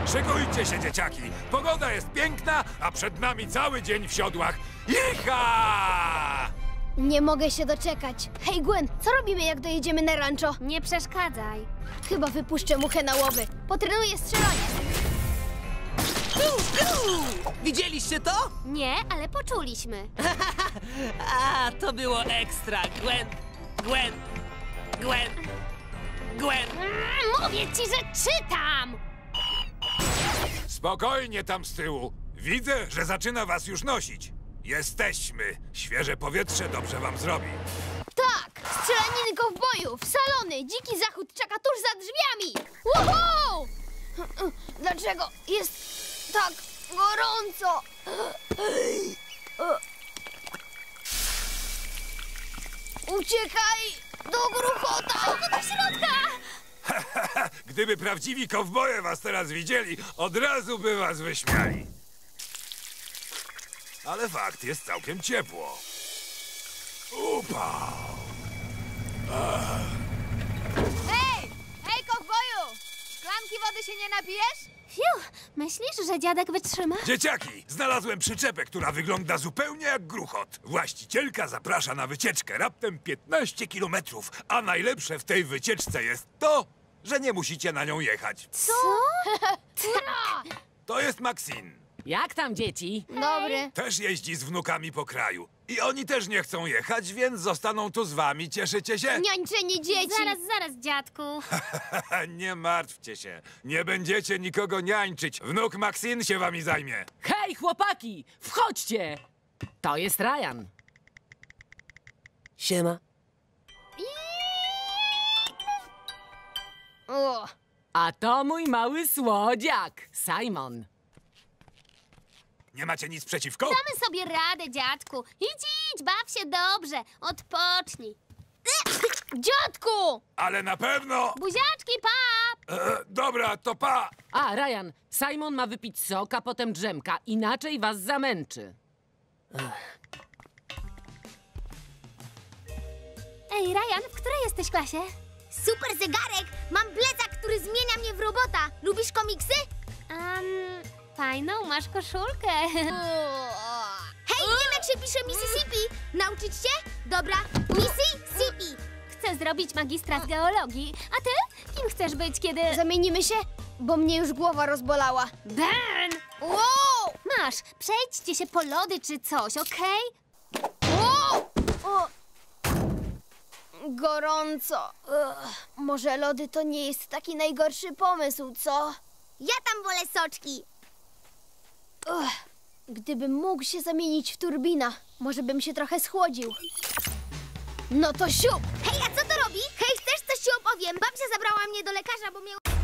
Szykujcie się, dzieciaki. Pogoda jest piękna, a przed nami cały dzień w siodłach. Jicha! Nie mogę się doczekać. Hej, Gwen, co robimy, jak dojedziemy na rancho? Nie przeszkadzaj. Chyba wypuszczę muchę na łowy. Potrenuję strzelanie. Widzieliście to? Nie, ale poczuliśmy. A, to było ekstra. Gwen, Gwen, Gwen, Gwen. Mówię ci, że czytam! Spokojnie tam z tyłu. Widzę, że zaczyna was już nosić. Jesteśmy. Świeże powietrze dobrze wam zrobi. Tak! Strzelaniny kowbojów, salony, dziki zachód czeka tuż za drzwiami! Woohoo! Dlaczego jest tak gorąco? Uciekaj do gruchota! Do środka! Gdyby prawdziwi kowboje was teraz widzieli, od razu by was wyśmiali. Ale fakt, jest całkiem ciepło. Upa! Hej! Hej, kowboju! Szklanki wody się nie napijesz? Fiu, myślisz, że dziadek wytrzyma? Dzieciaki, znalazłem przyczepę, która wygląda zupełnie jak gruchot. Właścicielka zaprasza na wycieczkę raptem 15 kilometrów, a najlepsze w tej wycieczce jest to, że nie musicie na nią jechać. Co? To jest Maxine. Jak tam, dzieci? Dobry. Też jeździ z wnukami po kraju. I oni też nie chcą jechać, więc zostaną tu z wami. Cieszycie się? Niańczenie dzieci. Zaraz, dziadku. Nie martwcie się. Nie będziecie nikogo niańczyć. Wnuk Maxine się wami zajmie. Hej, chłopaki! Wchodźcie! To jest Ryan. Siema. O, A to mój mały słodziak, Simon. Nie macie nic przeciwko? Damy sobie radę, dziadku. Idź, baw się dobrze. Odpocznij. dziadku! Ale na pewno... Buziaczki, pa! Dobra, to pa! A, Ryan, Simon ma wypić sok, a potem drzemka, inaczej was zamęczy. Ej, Ryan, w której jesteś klasie? Super zegarek! Mam plecak, który zmienia mnie w robota. Lubisz komiksy? Fajną masz koszulkę. Hej, wiem jak się pisze Mississippi. Nauczyć się? Dobra, Mississippi. Chcę zrobić magistra z geologii. A ty? Kim chcesz być, kiedy... Zamienimy się? Bo mnie już głowa rozbolała. Ben! Wow! Masz, przejdźcie się po lody czy coś, okej? Wow! O! Gorąco. Może lody to nie jest taki najgorszy pomysł, co? Ja tam wolę soczki. Gdybym mógł się zamienić w turbina, może bym się trochę schłodził. No to siup! Hej, a co to robi? Hej, chcesz coś ci opowiem? Babcia zabrała mnie do lekarza, bo mnie...